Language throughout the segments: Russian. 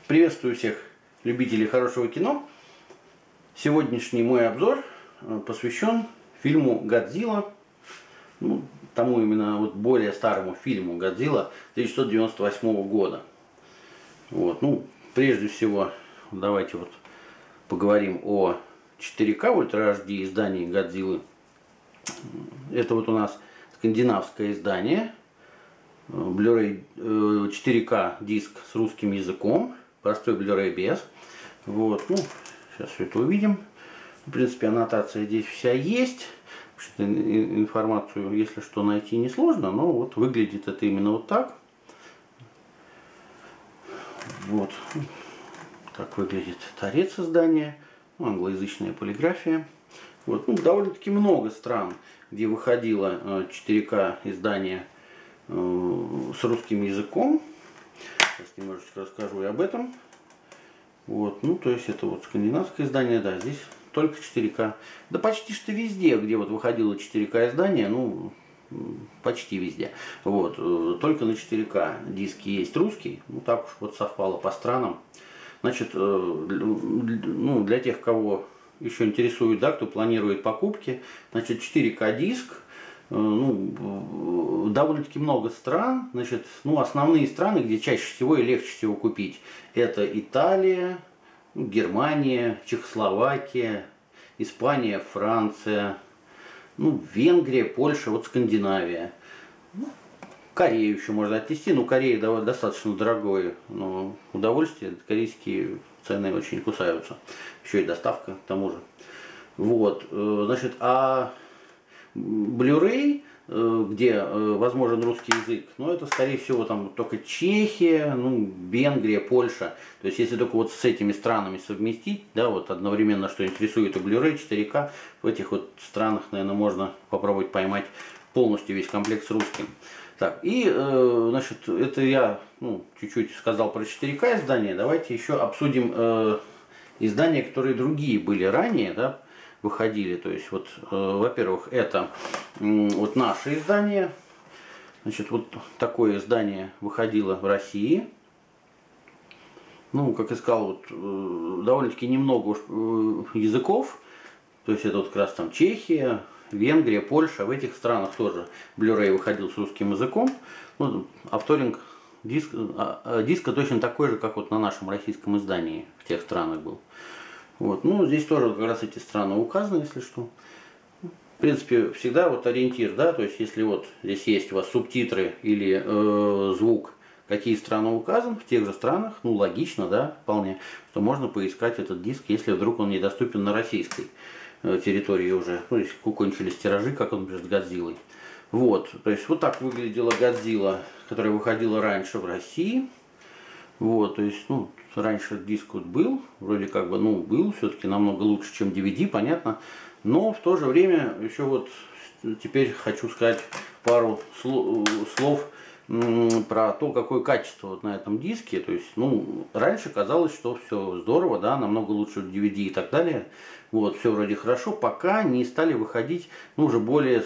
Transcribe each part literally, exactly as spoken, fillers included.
Приветствую всех любителей хорошего кино. Сегодняшний мой обзор посвящен фильму «Годзилла», ну, тому именно вот более старому фильму «Годзилла» тысяча девятьсот девяносто восьмого года. Вот, ну, прежде всего, давайте вот поговорим о четыре ка Ультра эйч ди издании «Годзиллы». Это вот у нас скандинавское издание, Blu-ray четыре ка диск с русским языком, простой Blu-ray без. Вот, ну, сейчас все это увидим. В принципе, аннотация здесь вся есть. Информацию, если что, найти несложно, но вот выглядит это именно вот так. Вот, так выглядит торец издания, ну, англоязычная полиграфия. Вот, ну, довольно-таки много стран, где выходило четыре ка издание с русским языком. Сейчас немножечко расскажу и об этом. Вот, ну, то есть это вот скандинавское издание, да, здесь только четыре ка. Да почти что везде, где вот выходило четыре ка издание, ну, почти везде. Вот, только на четыре ка диске есть русский, ну, так уж вот совпало по странам. Значит, ну, для тех, кого еще интересует, да, кто планирует покупки, значит, четыре ка диск, ну, довольно-таки много стран. Значит, ну, основные страны, где чаще всего и легче всего купить, это Италия, Германия, Чехословакия, Испания, Франция, ну, Венгрия, Польша, вот Скандинавия. Ну, Корею еще можно отнести, но Корея достаточно дорогое, но удовольствие, корейские цены очень кусаются. Еще и доставка к тому же. Вот, значит, а Blu-ray, где возможен русский язык, ну, это, скорее всего, там только Чехия, ну, Венгрия, Польша. То есть, если только вот с этими странами совместить, да, вот одновременно, что интересует и Blu-ray, четыре ка, в этих вот странах, наверное, можно попробовать поймать полностью весь комплект с русским. Так, и, значит, это я, ну, чуть-чуть сказал про четыре ка издание. Давайте еще обсудим э, издания, которые другие были ранее, да, выходили. То есть, вот, э, во-первых, это э, вот наше издание. Значит, вот такое издание выходило в России. Ну, как я сказал, вот, э, довольно-таки немного уж, э, языков. То есть, это вот как раз там Чехия, Венгрия, Польша. В этих странах тоже Blu-ray выходил с русским языком. Ну, авторинг диск, а, диска точно такой же, как вот на нашем российском издании в тех странах был. Вот. Ну, здесь тоже как раз эти страны указаны, если что. В принципе, всегда вот ориентир, да, то есть если вот здесь есть у вас субтитры или э, звук, какие страны указаны, в тех же странах, ну, логично, да, вполне, что можно поискать этот диск, если вдруг он недоступен на российской э, территории уже, ну, если кончились тиражи, как он, например, с Годзиллой. Вот, то есть вот так выглядела Годзилла, которая выходила раньше в России. Вот, то есть, ну, раньше диск вот был, вроде как бы, ну, был, все-таки намного лучше, чем ди ви ди, понятно. Но в то же время еще вот теперь хочу сказать пару слов про то, какое качество вот на этом диске. То есть, ну, раньше казалось, что все здорово, да, намного лучше ди ви ди и так далее. Вот, все вроде хорошо, пока не стали выходить, ну, уже более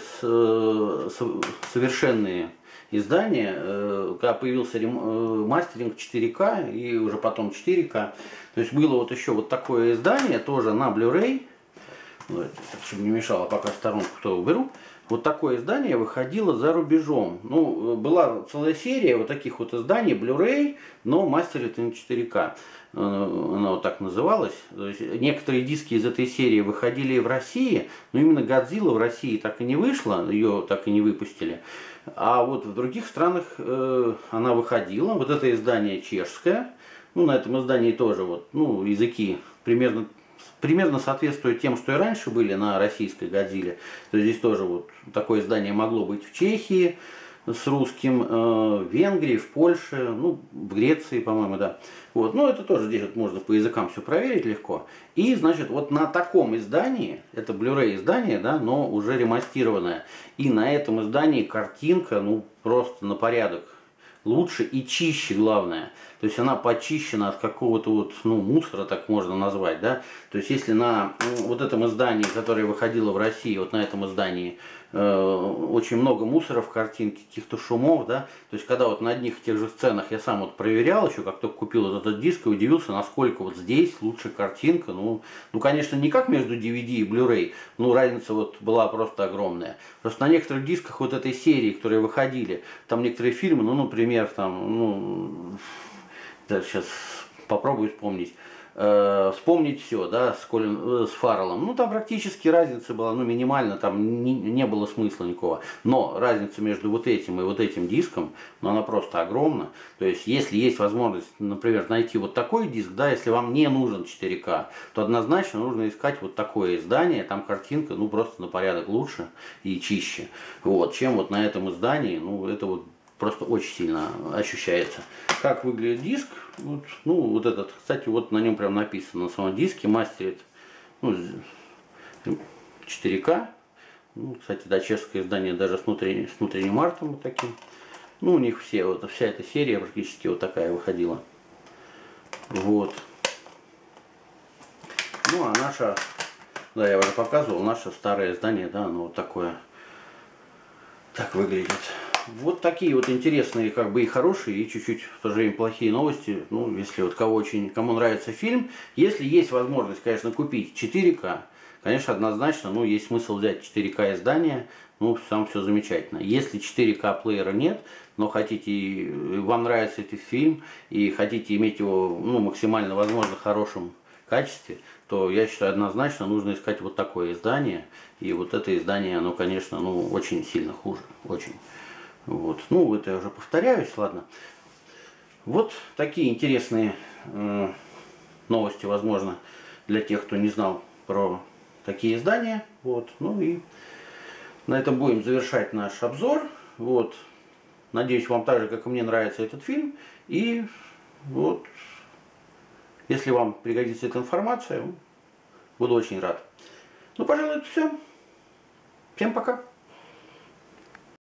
совершенные издания, когда появился мастеринг четыре ка и уже потом четыре ка. То есть было вот еще вот такое издание, тоже на Blu-ray. Чтобы не мешало, пока сторонку то уберу. Вот такое издание выходило за рубежом. Ну, была целая серия вот таких вот изданий Blu-ray, но мастеринг на четыре ка. Она вот так называлась. То есть некоторые диски из этой серии выходили в России, но именно Годзилла в России так и не вышла, ее так и не выпустили. А вот в других странах э, она выходила. Вот это издание чешское. Ну, на этом издании тоже вот, ну, языки примерно, примерно соответствуют тем, что и раньше были на российской Годзилле. То есть здесь тоже вот такое издание могло быть в Чехии с русским, э, в Венгрии, в Польше, ну, в Греции, по-моему, да. Вот, ну, это тоже здесь вот можно по языкам все проверить легко. И, значит, вот на таком издании, это Blu-ray издание, да, но уже ремастированное. И на этом издании картинка, ну, просто на порядок лучше и чище, главное. То есть она почищена от какого-то вот, ну, мусора, так можно назвать, да. То есть если на вот этом издании, которое выходило в России, вот на этом издании очень много мусора в картинке, каких-то шумов, да, то есть когда вот на одних и тех же сценах я сам вот проверял еще, как только купил вот этот диск и удивился, насколько вот здесь лучше картинка, ну, ну конечно не как между ди ви ди и Blu-ray, ну разница вот была просто огромная. Просто на некоторых дисках вот этой серии, которые выходили, там некоторые фильмы, ну, например, там, ну, да, сейчас попробую вспомнить. Вспомнить все, да, с, Колин, с Фарреллом. Ну, там практически разница была, ну, минимально, там не, не было смысла никакого. Но разница между вот этим и вот этим диском, ну, она просто огромна. То есть, если есть возможность, например, найти вот такой диск, да, если вам не нужен четыре ка, то однозначно нужно искать вот такое издание, там картинка, ну, просто на порядок лучше и чище. Вот, чем вот на этом издании, ну, это вот просто очень сильно ощущается. Как выглядит диск? Вот, ну, вот этот, кстати, вот на нем прям написано на самом диске, мастерит, ну, четыре ка. Ну, кстати, да, чешское издание даже с внутренним, с внутренним артом вот таким. Ну, у них все, вот вся эта серия практически вот такая выходила. Вот. Ну, а наша, да, я уже показывал, наше старое издание, да, оно вот такое, так выглядит. Вот такие вот интересные, как бы и хорошие, и чуть-чуть в то же время плохие новости. Ну, если вот кого очень, кому нравится фильм, если есть возможность, конечно, купить четыре ка, конечно, однозначно, ну, есть смысл взять четыре ка издание, ну, там все замечательно. Если четыре ка плеера нет, но хотите, вам нравится этот фильм, и хотите иметь его, ну, максимально возможно хорошем качестве, то я считаю, однозначно нужно искать вот такое издание. И вот это издание, оно, конечно, ну, очень сильно хуже, очень. Вот. Ну, это я уже повторяюсь, ладно. Вот такие интересные э, новости, возможно, для тех, кто не знал про такие издания. Вот. Ну и на этом будем завершать наш обзор. Вот. Надеюсь, вам так же, как и мне, нравится этот фильм. И вот, если вам пригодится эта информация, буду очень рад. Ну, пожалуй, это все. Всем пока.